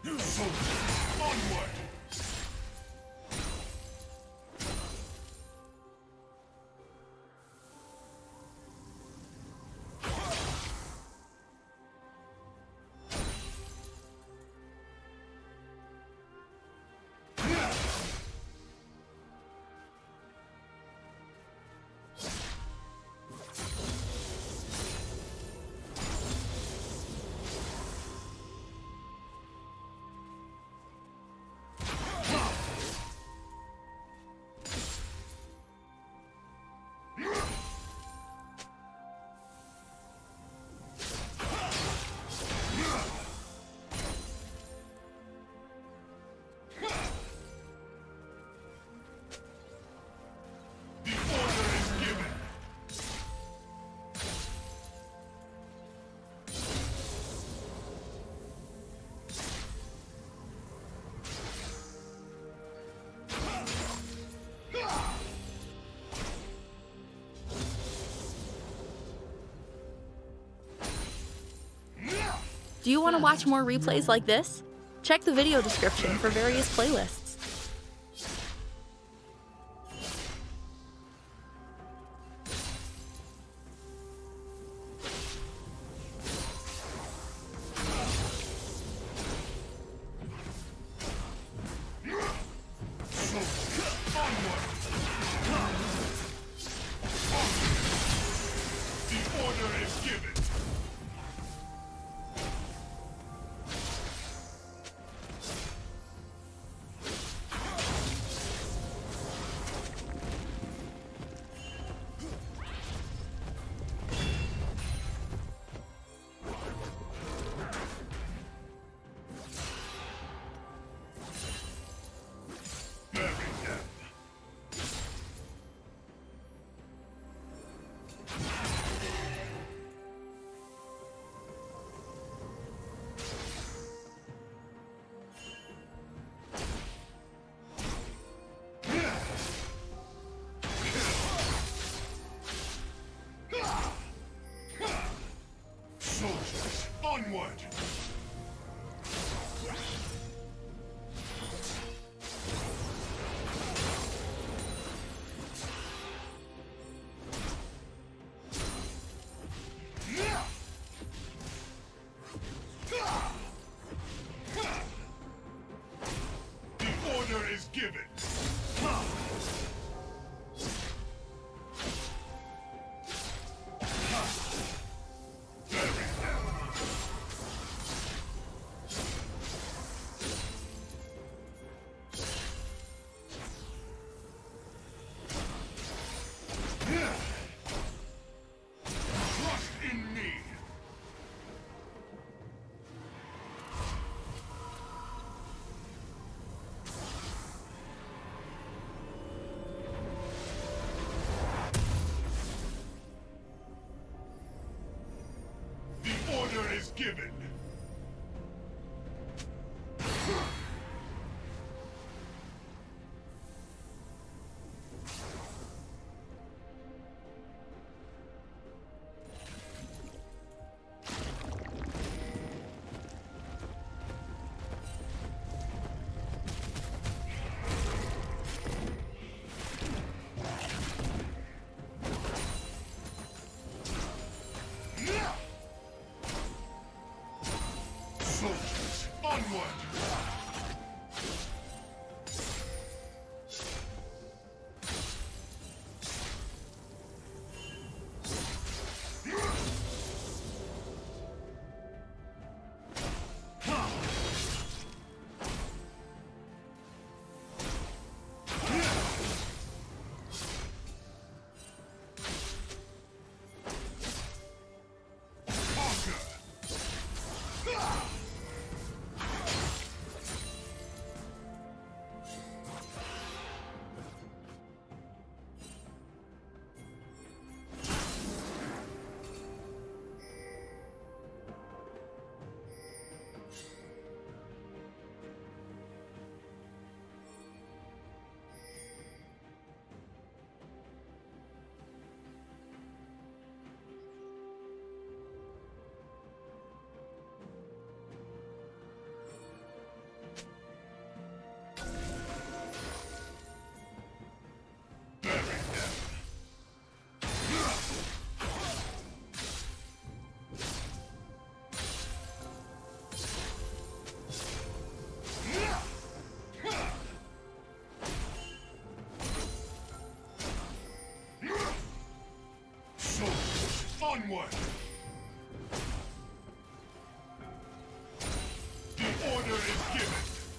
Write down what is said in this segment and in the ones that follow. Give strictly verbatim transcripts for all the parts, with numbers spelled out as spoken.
Onward! Do you want to watch more replays like this? Check the video description for various playlists. Onward! The order is given. Is given. Soldiers, onward! Onward! The order is given!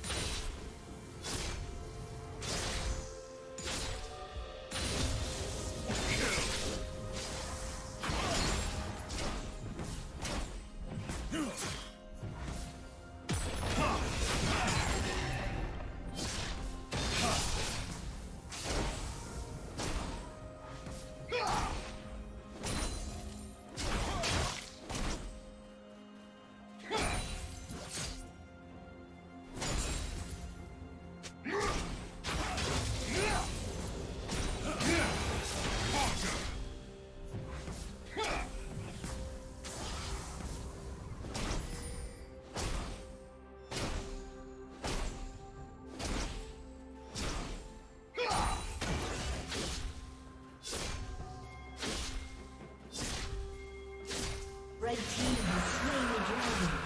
Red team has slain the dragon.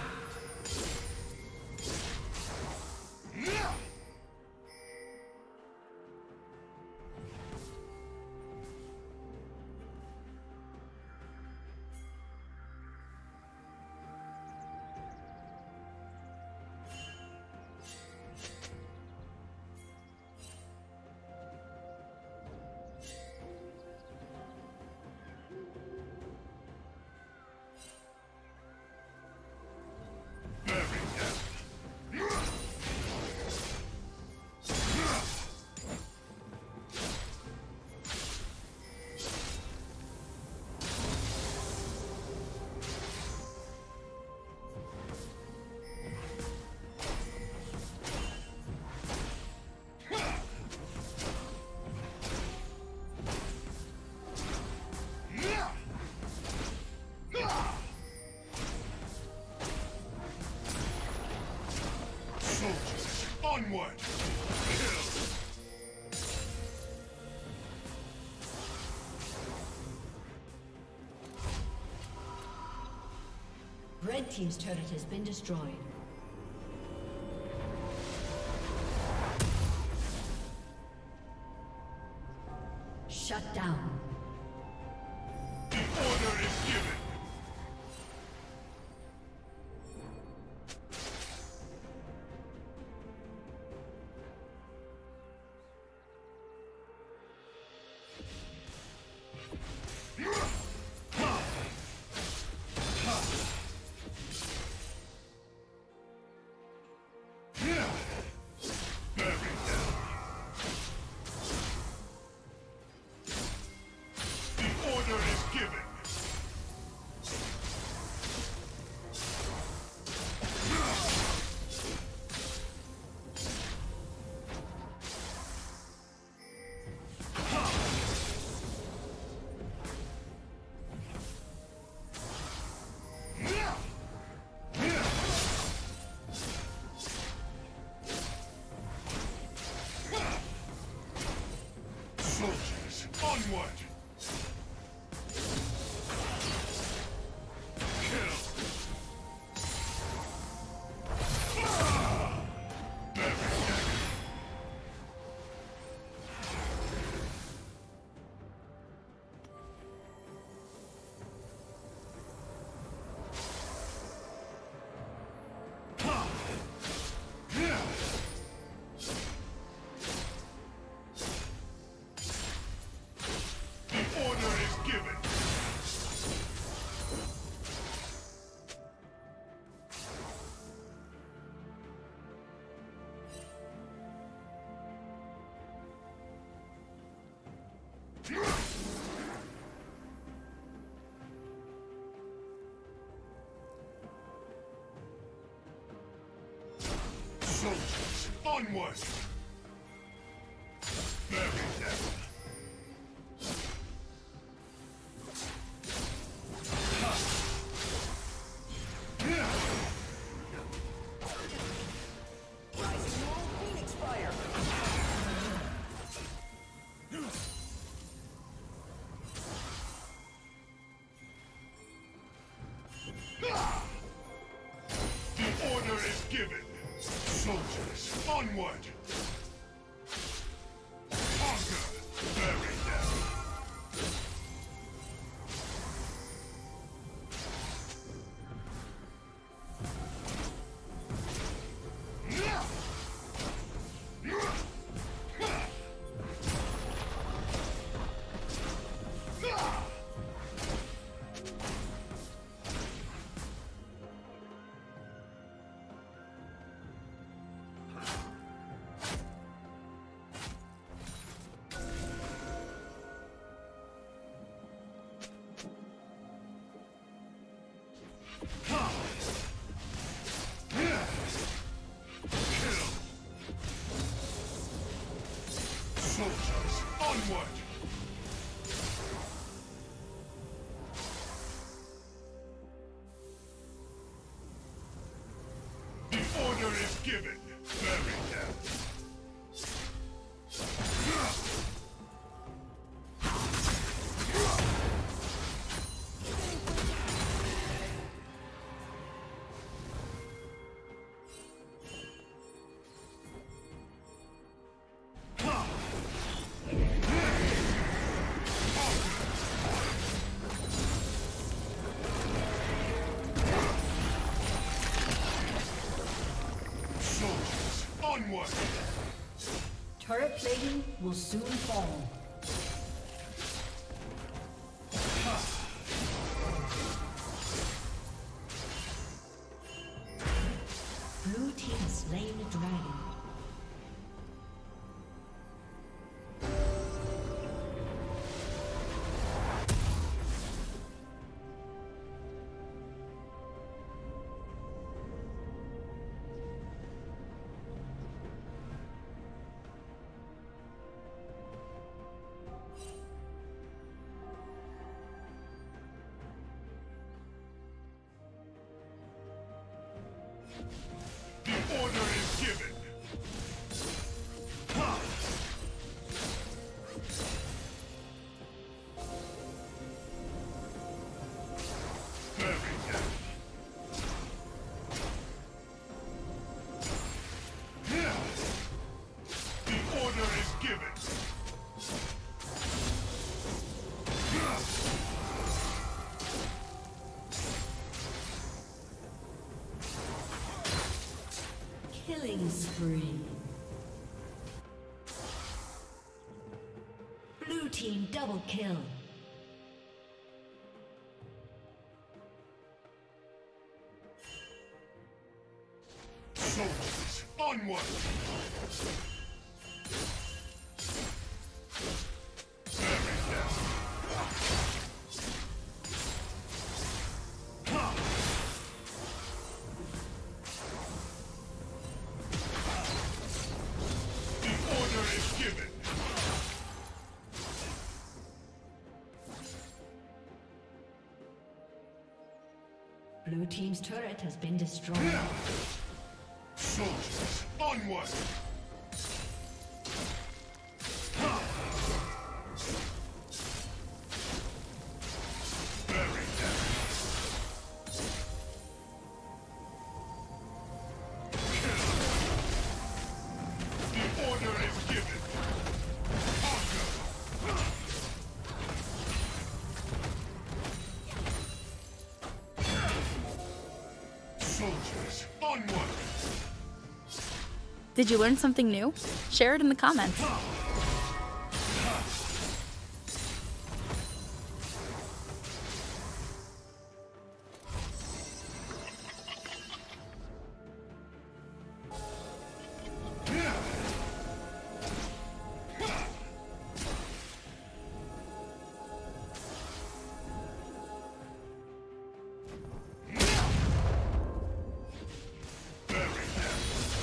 Soldiers, onward! Kill! Red team's turret has been destroyed. Shut down. The order is given! Soldiers, onward! Kill! Ah! Very dead. Ha! Yeah! Soldiers, onward! Bury them! The order is given! Soldiers, onward! Conquer! Bury them! Soldiers, onward! The order is given. Bury them. Soldiers, onward! Turret plating will soon fall. Blue team has slain the dragon. The order is given. Ha! Bury them. Yeah. The order is given. Killing spree. Blue team double kill. Soldiers, onward! Bury them. Ha! The order is given. Blue team's turret has been destroyed. Yeah. Soldiers, onward! Ha! Bury them. Kill. The order is given. Conquer. Soldiers, onward! Did you learn something new? Share it in the comments. Bury them.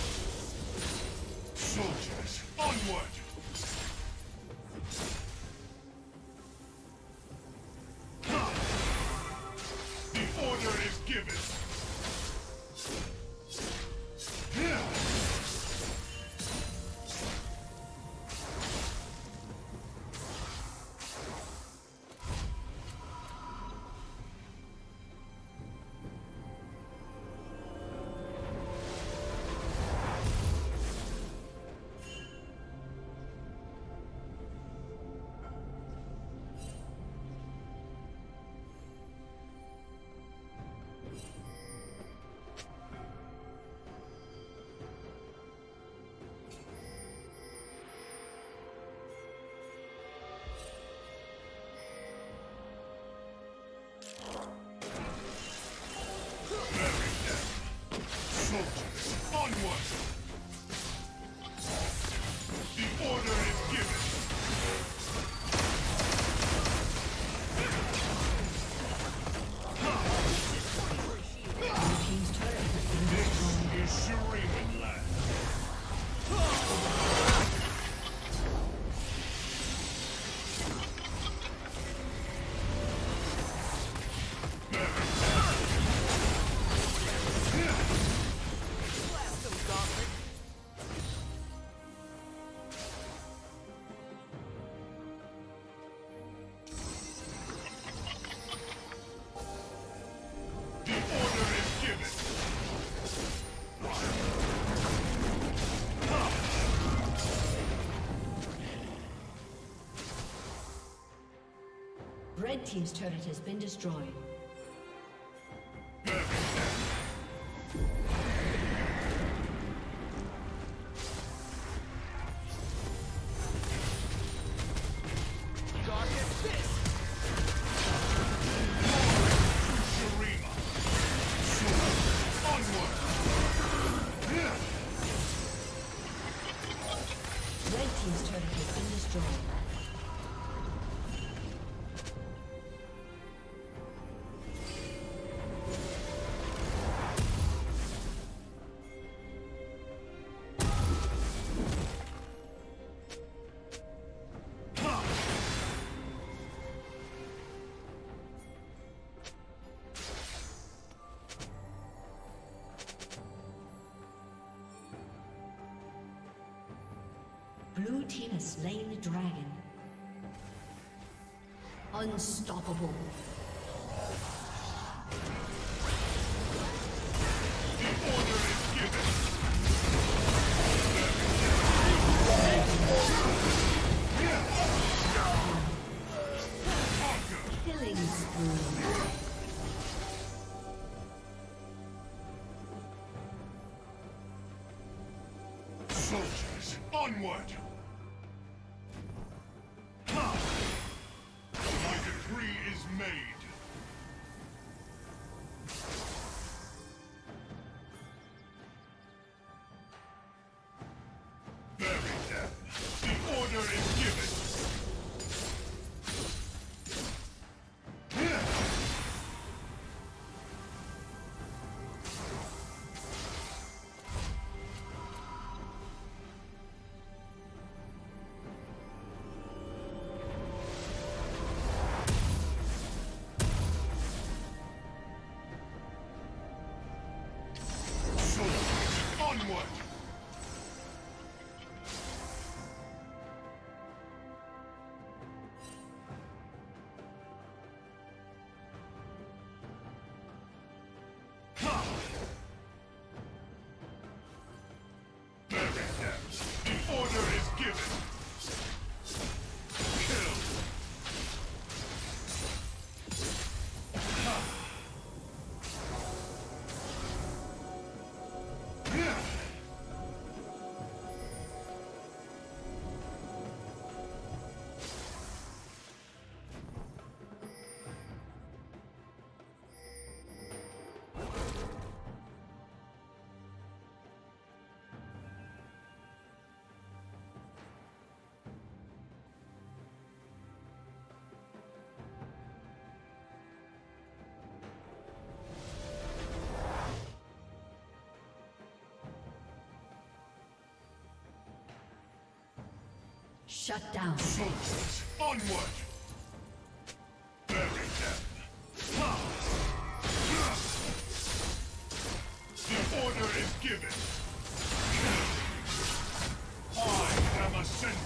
Soldiers, onward! Ha! The order is given. Yeah. Red team's turret has been destroyed. Blue team has slain the dragon. Unstoppable. The order is given. Killing spree. Soldiers, onward! Ha! My decree is made. Bury them. The order is given. Onward! Ha! Bury them. The order is given. Kill. Ha! Shut down. Soldiers, onward! Bury them. Ha! The order is given. I am ascended.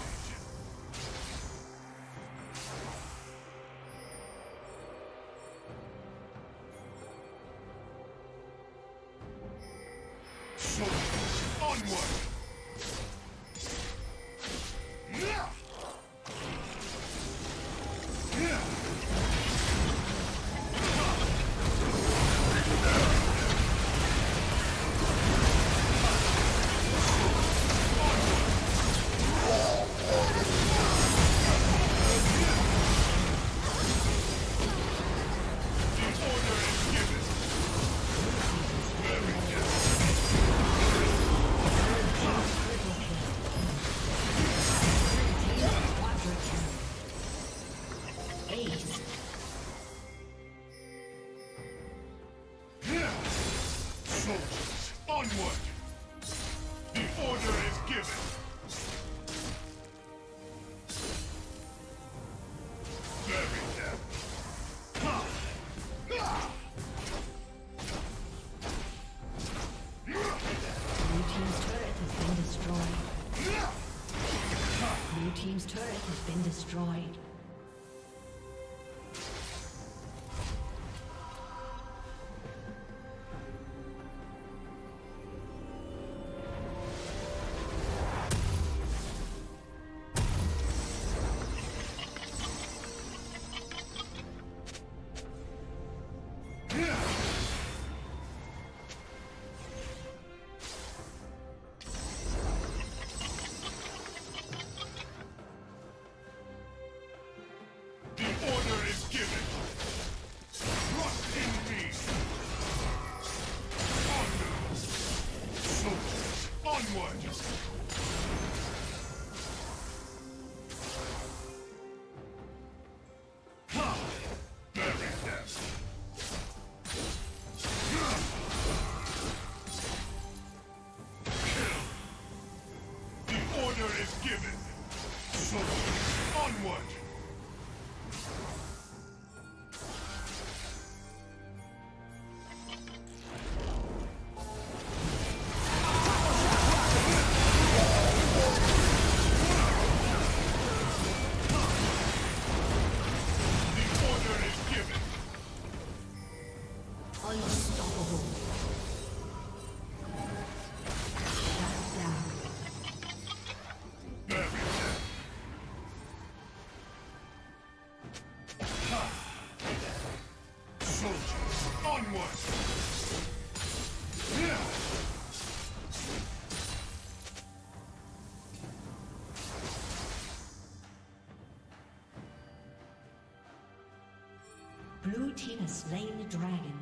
Soldiers, onward! Soldiers, onward! The order is given. Bury them. Ha! Ha! Blue team's turret has been destroyed. Blue team's turret has been destroyed. is given. Soldiers, onward! Blue team has slain the dragon.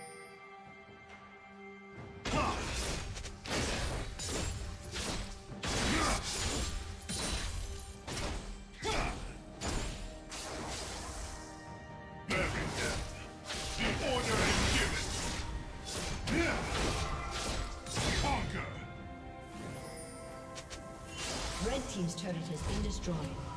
Red team's turret has been destroyed.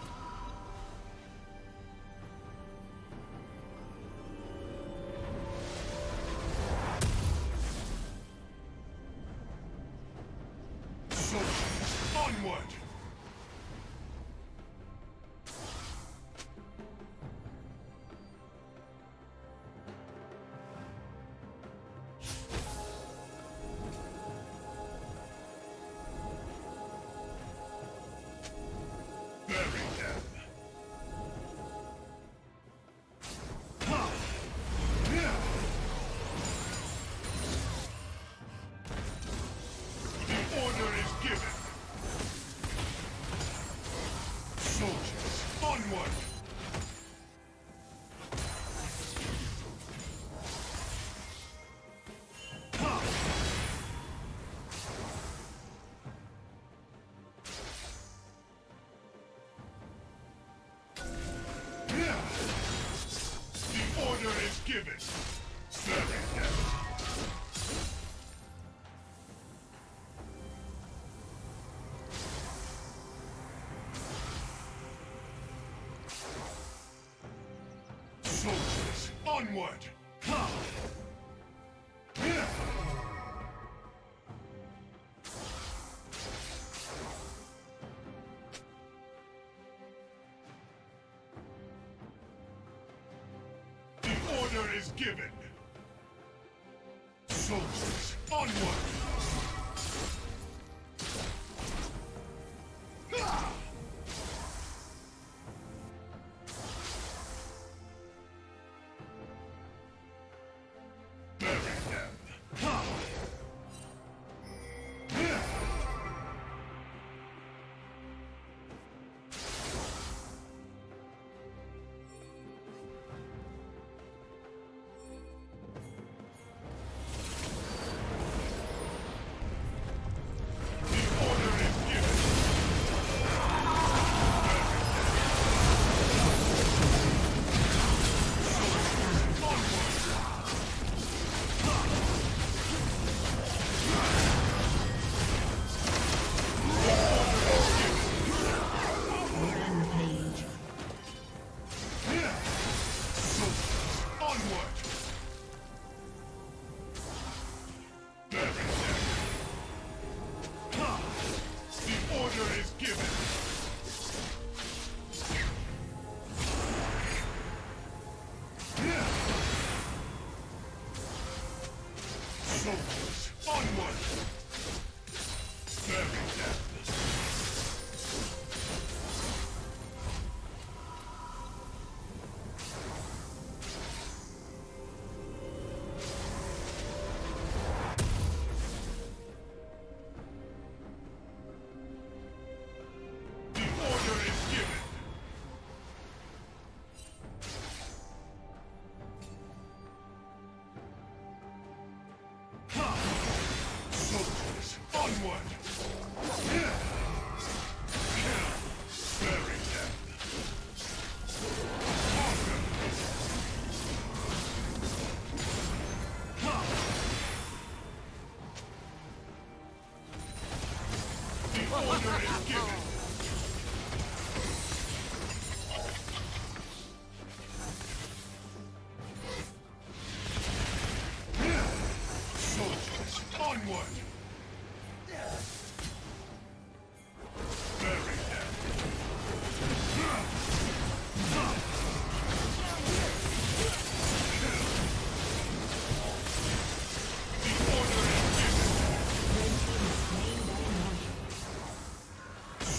Onward! Given. Very good. Soldiers, onward! Ha! Yeah. Order is given. Soldiers, onward! Ah! Bury them. Ha! Yeah. Soldiers, onward! Bury them! The order is given! Soldiers, onward! Yeah. Kill! Bury them! Conquer! Ha! The order is given!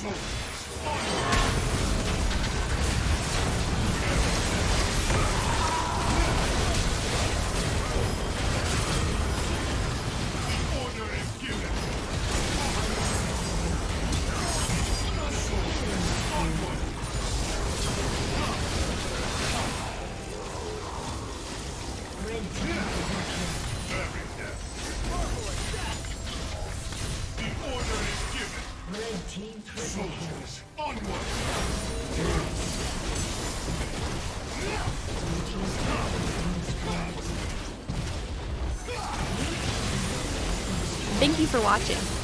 Thank you for watching.